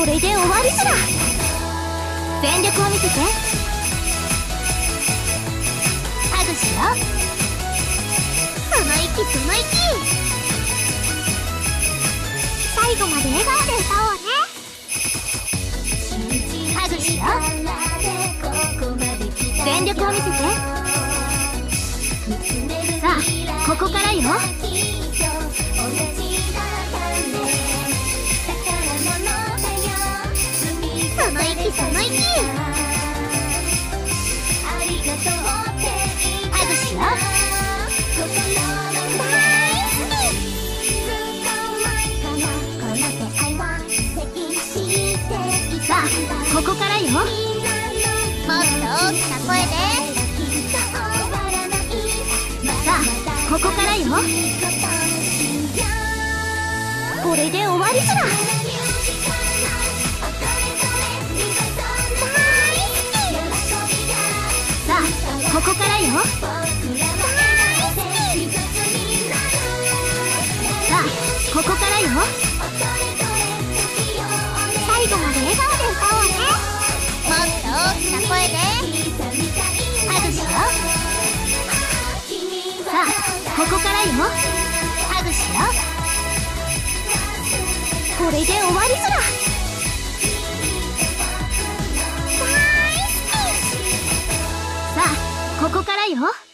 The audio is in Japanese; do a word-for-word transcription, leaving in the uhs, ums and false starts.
これで終わりずら。全力を見せて。ハグしよう。その息その息。最後まで笑顔で歌おうね。ハグしよう。全力を見せて。さあここからよ。その息その息。ハグしよう。さあここからよ。もっと大きな声で。さあここからよ。これで終わりずら。さあここからよ。さあここからよ。最後まで笑顔で歌おうね。もっと大きな声で。ハグしよう。さあここからよ。ハグしよう。これで終わりずら。さあここからよ。